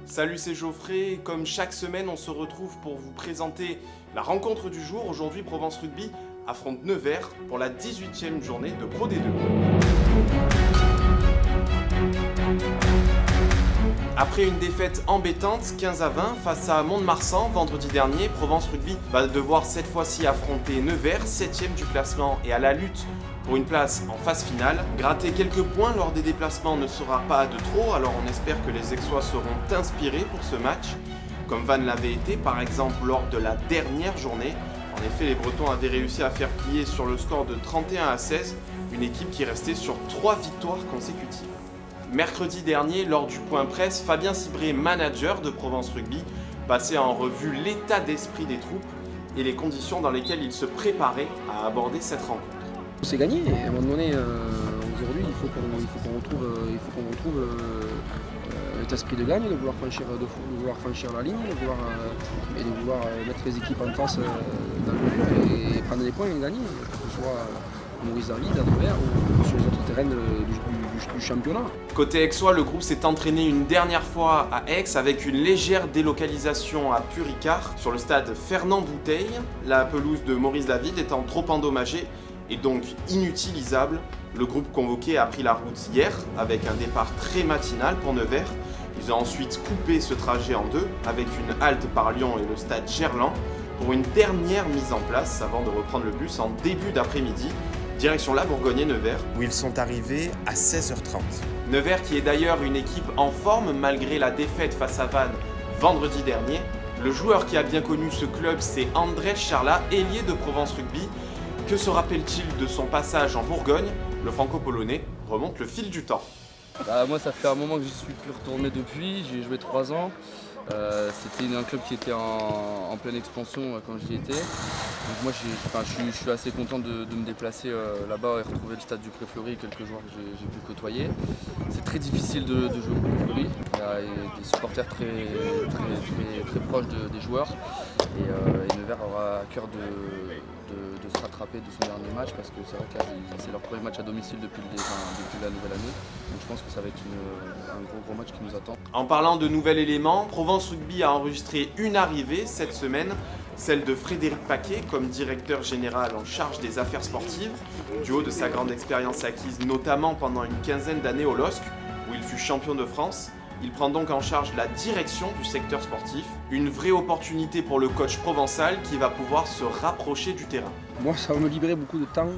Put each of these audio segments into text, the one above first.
Salut, c'est Geoffrey. Comme chaque semaine, on se retrouve pour vous présenter la rencontre du jour. Aujourd'hui, Provence Rugby affronte Nevers pour la 18e journée de Pro D2. Après une défaite embêtante, 15-20, face à Mont-de-Marsan vendredi dernier, Provence Rugby va devoir cette fois-ci affronter Nevers, 7e du classement et à la lutte pour une place en phase finale. Gratter quelques points lors des déplacements ne sera pas de trop, alors on espère que les Aixois seront inspirés pour ce match, comme Vannes l'avait été par exemple lors de la dernière journée. En effet, les Bretons avaient réussi à faire plier sur le score de 31-16 une équipe qui restait sur 3 victoires consécutives. Mercredi dernier, lors du point presse, Fabien Cibré, manager de Provence Rugby, passait en revue l'état d'esprit des troupes et les conditions dans lesquelles ils se préparaient à aborder cette rencontre. C'est gagné, à un moment donné, aujourd'hui, il faut qu'on retrouve cet esprit de gagne, de vouloir franchir la ligne, de vouloir mettre les équipes en face dans le jeu et prendre des points et gagner, que ce soit Maurice David, à Nevers ou sur les autres terrains du championnat. Côté aixois, le groupe s'est entraîné une dernière fois à Aix avec une légère délocalisation à Puricard sur le stade Fernand Bouteille, la pelouse de Maurice David étant trop endommagée et donc inutilisable. Le groupe convoqué a pris la route hier avec un départ très matinal pour Nevers. Ils ont ensuite coupé ce trajet en deux avec une halte par Lyon et le stade Gerland pour une dernière mise en place avant de reprendre le bus en début d'après-midi, direction la Bourgogne et Nevers, où ils sont arrivés à 16h30. Nevers qui est d'ailleurs une équipe en forme malgré la défaite face à Vannes vendredi dernier. Le joueur qui a bien connu ce club, c'est Andrés Charla, ailier de Provence Rugby. Que se rappelle-t-il de son passage en Bourgogne? Le franco-polonais remonte le fil du temps. Moi, ça fait un moment que j'y suis plus retourné depuis, j'ai joué 3 ans. C'était un club qui était en pleine expansion quand j'y étais. Donc moi je suis assez content de me déplacer là-bas et retrouver le stade du Pré-Fleury et quelques joueurs que j'ai pu côtoyer. C'est très difficile de jouer au Pré-Fleury. Il y a des supporters très proches des joueurs et Nevers aura à cœur de se rattraper de son dernier match parce que c'est vrai que c'est leur premier match à domicile depuis la nouvelle année. Donc je pense que ça va être un gros match qui nous attend. En parlant de nouvel élément, Provence Rugby a enregistré une arrivée cette semaine, celle de Frédéric Paquet comme directeur général en charge des affaires sportives, du haut de sa grande expérience acquise notamment pendant une quinzaine d'années au LOSC, où il fut champion de France. Il prend donc en charge la direction du secteur sportif, une vraie opportunité pour le coach provençal qui va pouvoir se rapprocher du terrain. Moi, ça va me libérer beaucoup de temps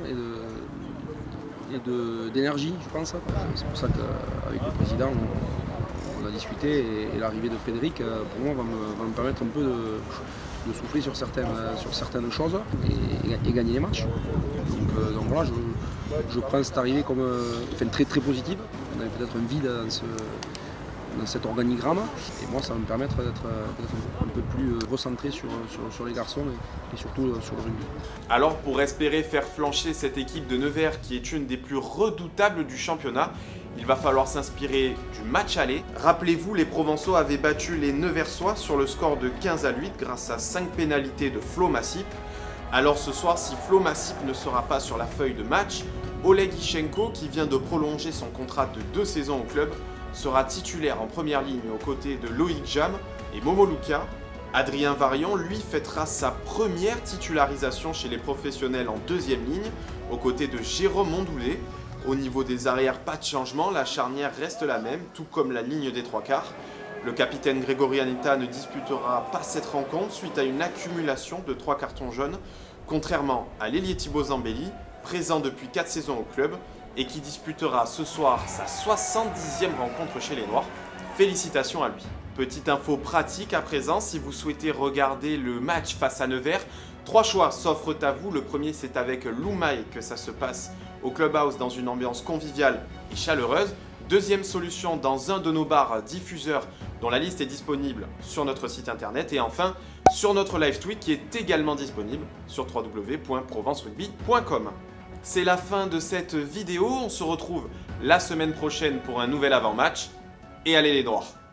et d'énergie, je pense. C'est pour ça qu'avec le président, on a discuté et l'arrivée de Frédéric, pour moi, va me permettre un peu de souffler sur certaines choses et gagner les matchs. Donc voilà, je prends cette arrivée comme très positive. On avait peut-être un vide dans cet organigramme et moi ça va me permettre d'être un peu plus recentré sur les garçons et surtout sur le rugby. Alors pour espérer faire flancher cette équipe de Nevers qui est une des plus redoutables du championnat, il va falloir s'inspirer du match aller. Rappelez-vous, les Provençaux avaient battu les Neversois sur le score de 15-8 grâce à 5 pénalités de Flo Massip. Alors ce soir, si Flo Massip ne sera pas sur la feuille de match, Oleg Ishchenko, qui vient de prolonger son contrat de 2 saisons au club, sera titulaire en première ligne aux côtés de Loïc Jam et Momo Luka. Adrien Varion, lui, fêtera sa première titularisation chez les professionnels en deuxième ligne, aux côtés de Jérôme Mondoulet. Au niveau des arrières, pas de changement, la charnière reste la même, tout comme la ligne des 3/4. Le capitaine Grégory Anita ne disputera pas cette rencontre suite à une accumulation de 3 cartons jaunes, contrairement à l'ailier Thibaut Zambelli, présent depuis 4 saisons au club, et qui disputera ce soir sa 70e rencontre chez les Noirs. Félicitations à lui. Petite info pratique à présent, si vous souhaitez regarder le match face à Nevers, 3 choix s'offrent à vous. Le premier, c'est avec Loumaï que ça se passe au Clubhouse dans une ambiance conviviale et chaleureuse. Deuxième solution, dans un de nos bars diffuseurs dont la liste est disponible sur notre site internet. Et enfin, sur notre live tweet qui est également disponible sur www.provencerugby.com. C'est la fin de cette vidéo, on se retrouve la semaine prochaine pour un nouvel avant-match et allez les Noirs!